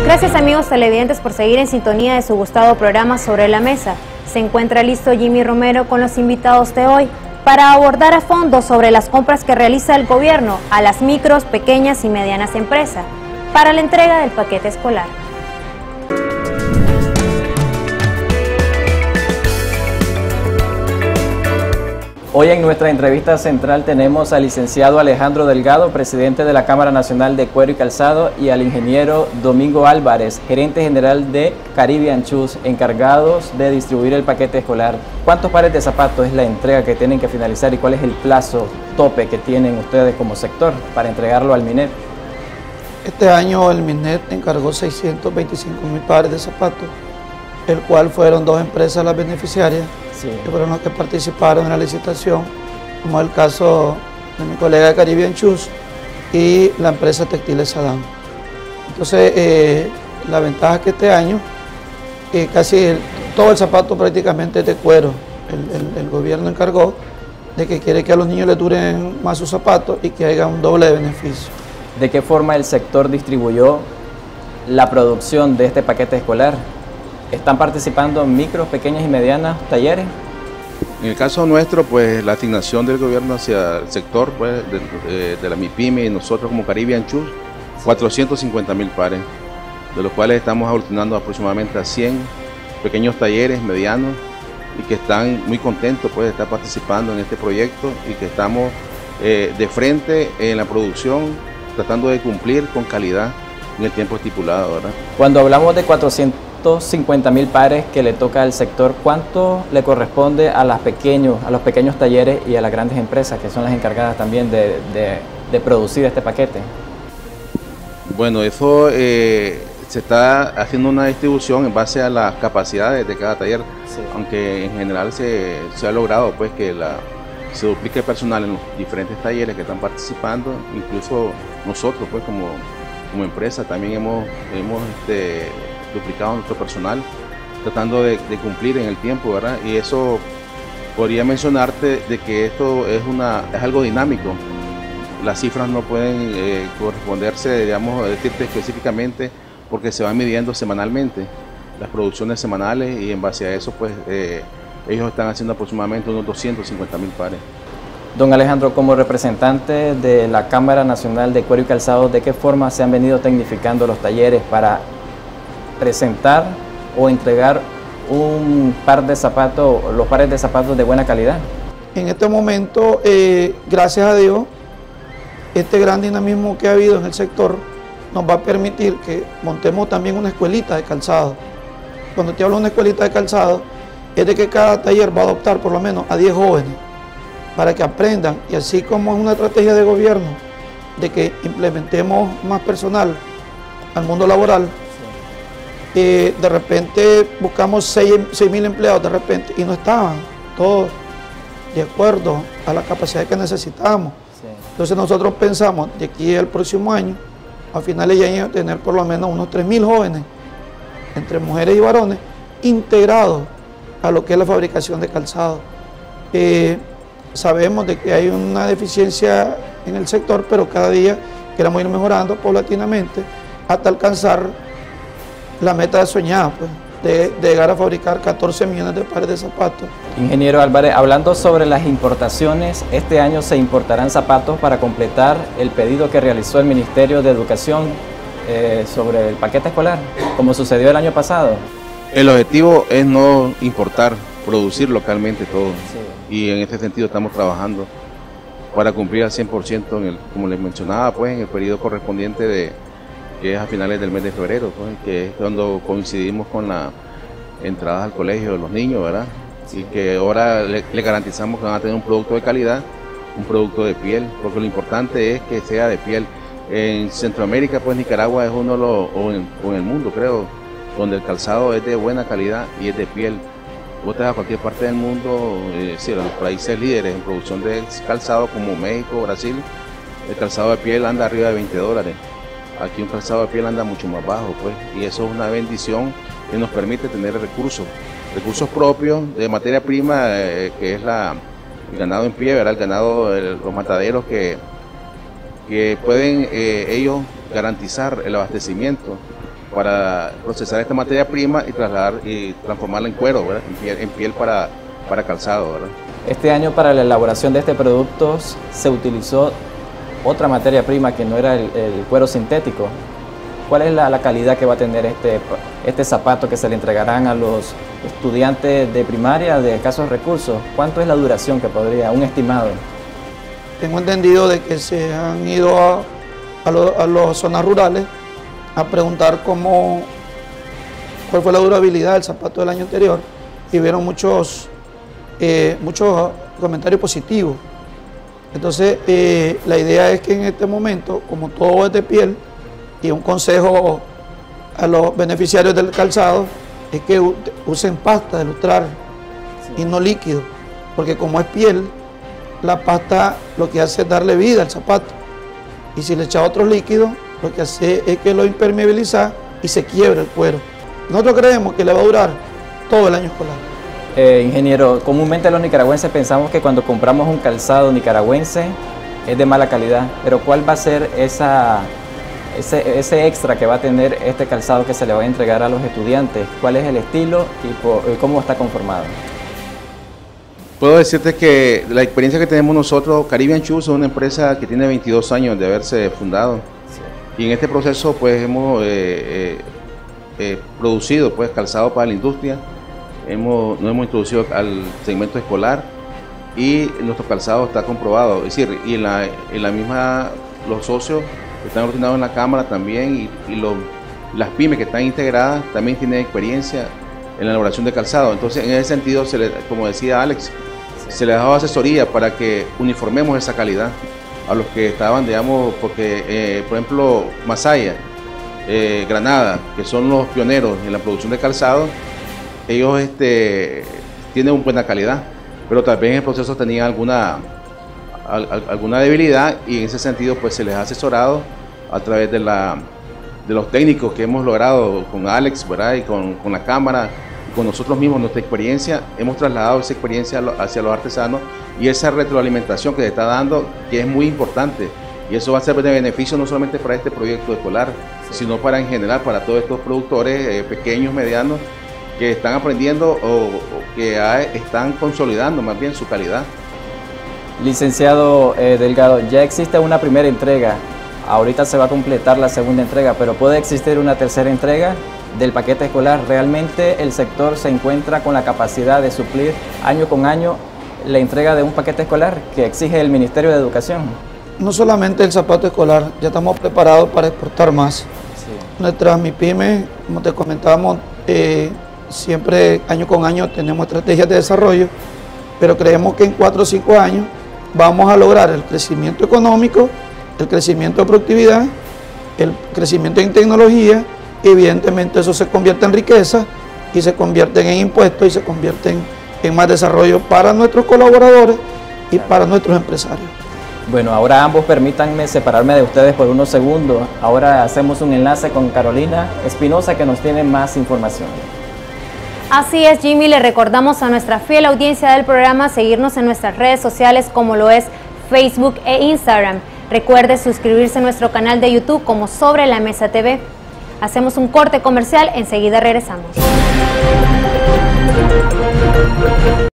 Gracias amigos televidentes por seguir en sintonía de su gustado programa Sobre la Mesa. Se encuentra listo Jimmy Romero con los invitados de hoy para abordar a fondo sobre las compras que realiza el gobierno a las micros, pequeñas y medianas empresas para la entrega del paquete escolar. Hoy en nuestra entrevista central tenemos al licenciado Alejandro Delgado, presidente de la Cámara Nacional de Cuero y Calzado, y al ingeniero Domingo Álvarez, gerente general de Caribbean Shoes, encargados de distribuir el paquete escolar. ¿Cuántos pares de zapatos es la entrega que tienen que finalizar y cuál es el plazo tope que tienen ustedes como sector para entregarlo al MINET? Este año el MINET encargó 625.000 pares de zapatos, el cual fueron 2 empresas las beneficiarias, que fueron los que participaron en la licitación, como el caso de mi colega de Caribbean Shoes y la empresa Textiles Sadán. Entonces, la ventaja es que este año casi todo el zapato prácticamente es de cuero. El gobierno encargó de que quiere que a los niños les duren más sus zapatos y que haya un doble de beneficio. ¿De qué forma el sector distribuyó la producción de este paquete escolar? ¿Están participando micros, pequeñas y medianas talleres? En el caso nuestro, pues la asignación del gobierno hacia el sector pues, de la MIPYME y nosotros como Caribbean Shoes, 450.000 pares, de los cuales estamos aglutinando aproximadamente a 100 pequeños talleres, medianos, y que están muy contentos pues, de estar participando en este proyecto y que estamos de frente en la producción, tratando de cumplir con calidad en el tiempo estipulado, ¿verdad? Cuando hablamos de 450.000 pares que le toca al sector, ¿cuánto le corresponde a los pequeños talleres y a las grandes empresas que son las encargadas también de producir este paquete? Bueno, eso se está haciendo una distribución en base a las capacidades de cada taller, aunque en general se ha logrado pues que se duplique personal en los diferentes talleres que están participando, incluso nosotros pues como empresa también hemos duplicado nuestro personal, tratando de cumplir en el tiempo, ¿verdad? Y eso podría mencionarte de que esto es algo dinámico. Las cifras no pueden corresponderse, digamos, decirte específicamente, porque se van midiendo semanalmente las producciones semanales y en base a eso, pues, ellos están haciendo aproximadamente unos 250.000 pares. Don Alejandro, como representante de la Cámara Nacional de Cuero y Calzado, ¿de qué forma se han venido tecnificando los talleres para presentar o entregar un par de zapatos, los pares de zapatos de buena calidad? En este momento, gracias a Dios, este gran dinamismo que ha habido en el sector nos va a permitir que montemos también una escuelita de calzado. Cuando te hablo de una escuelita de calzado, es de que cada taller va a adoptar por lo menos a 10 jóvenes para que aprendan, y así como es una estrategia de gobierno de que implementemos más personal al mundo laboral, de repente buscamos 6.000 empleados de repente y no estaban todos de acuerdo a la capacidad que necesitamos. Entonces nosotros pensamos de aquí al próximo año, a finales de año, tener por lo menos unos 3.000 jóvenes, entre mujeres y varones, integrados a lo que es la fabricación de calzado. Sabemos de que hay una deficiencia en el sector, pero cada día queremos ir mejorando paulatinamente hasta alcanzar la meta soñada, pues, de llegar a fabricar 14 millones de pares de zapatos. Ingeniero Álvarez, hablando sobre las importaciones, este año se importarán zapatos para completar el pedido que realizó el Ministerio de Educación sobre el paquete escolar, como sucedió el año pasado. El objetivo es no importar, producir localmente todo. Y en este sentido estamos trabajando para cumplir al 100%, como les mencionaba, pues, en el periodo correspondiente que es a finales del mes de febrero, pues, que es cuando coincidimos con la entrada al colegio de los niños, ¿verdad? Y que ahora le garantizamos que van a tener un producto de calidad, un producto de piel, porque lo importante es que sea de piel. En Centroamérica, pues Nicaragua es uno de los, o en el mundo creo, donde el calzado es de buena calidad y es de piel. Vos te vas a cualquier parte del mundo, los países líderes en producción de calzado como México, Brasil, el calzado de piel anda arriba de $20. Aquí un calzado de piel anda mucho más bajo, pues, y eso es una bendición que nos permite tener recursos propios de materia prima, que es el ganado en pie, ¿verdad? El ganado, los mataderos que pueden ellos garantizar el abastecimiento para procesar esta materia prima y trasladar y transformarla en cuero, ¿verdad? En piel para calzado, ¿verdad? Este año para la elaboración de este producto se utilizó otra materia prima que no era el cuero sintético. ¿Cuál es la calidad que va a tener este zapato que se le entregarán a los estudiantes de primaria de escasos recursos? ¿Cuánto es la duración que podría, un estimado? Tengo entendido de que se han ido a las zonas rurales a preguntar cuál fue la durabilidad del zapato del año anterior y vieron muchos comentarios positivos. Entonces, la idea es que en este momento, como todo es de piel, y un consejo a los beneficiarios del calzado es que usen pasta de lustrar y no líquido, porque como es piel, la pasta lo que hace es darle vida al zapato, y si le echa otros líquidos, lo que hace es que lo impermeabiliza y se quiebra el cuero. Nosotros creemos que le va a durar todo el año escolar. Ingeniero, comúnmente los nicaragüenses pensamos que cuando compramos un calzado nicaragüense es de mala calidad, pero ¿cuál va a ser ese extra que va a tener este calzado que se le va a entregar a los estudiantes? ¿Cuál es el estilo y cómo está conformado? Puedo decirte que la experiencia que tenemos nosotros, Caribbean Shoes es una empresa que tiene 22 años de haberse fundado. Sí. Y en este proceso pues hemos producido pues calzado para la industria, nos hemos introducido al segmento escolar y nuestro calzado está comprobado. Es decir, y en la misma, los socios que están ordenados en la Cámara también y las pymes que están integradas también tienen experiencia en la elaboración de calzado. Entonces, en ese sentido, como decía Alex, se les ha dado asesoría para que uniformemos esa calidad a los que estaban, digamos, porque, por ejemplo, Masaya, Granada, que son los pioneros en la producción de calzado, ellos tienen una buena calidad, pero también en el proceso tenían alguna debilidad y en ese sentido pues se les ha asesorado a través de los técnicos que hemos logrado con Alex, ¿verdad? Y con la Cámara, y con nosotros mismos, nuestra experiencia, hemos trasladado esa experiencia hacia los artesanos y esa retroalimentación que se está dando, que es muy importante, y eso va a ser de beneficio no solamente para este proyecto escolar, sino para en general para todos estos productores pequeños, medianos, que están aprendiendo o que están consolidando más bien su calidad. Licenciado Delgado, ya existe una primera entrega, ahorita se va a completar la segunda entrega, pero ¿puede existir una tercera entrega del paquete escolar? ¿Realmente el sector se encuentra con la capacidad de suplir año con año la entrega de un paquete escolar que exige el Ministerio de Educación? No solamente el zapato escolar, ya estamos preparados para exportar más. Sí. Nuestras MIPYMES, como te comentábamos, siempre año con año tenemos estrategias de desarrollo, pero creemos que en 4 o 5 años vamos a lograr el crecimiento económico, el crecimiento de productividad, el crecimiento en tecnología, y evidentemente eso se convierte en riqueza y se convierte en impuestos y se convierte en más desarrollo para nuestros colaboradores y para nuestros empresarios. Bueno, ahora ambos permítanme separarme de ustedes por unos segundos. Ahora hacemos un enlace con Carolina Espinosa, que nos tiene más información. Así es, Jimmy, le recordamos a nuestra fiel audiencia del programa seguirnos en nuestras redes sociales como lo es Facebook e Instagram. Recuerde suscribirse a nuestro canal de YouTube como Sobre la Mesa TV. Hacemos un corte comercial, enseguida regresamos.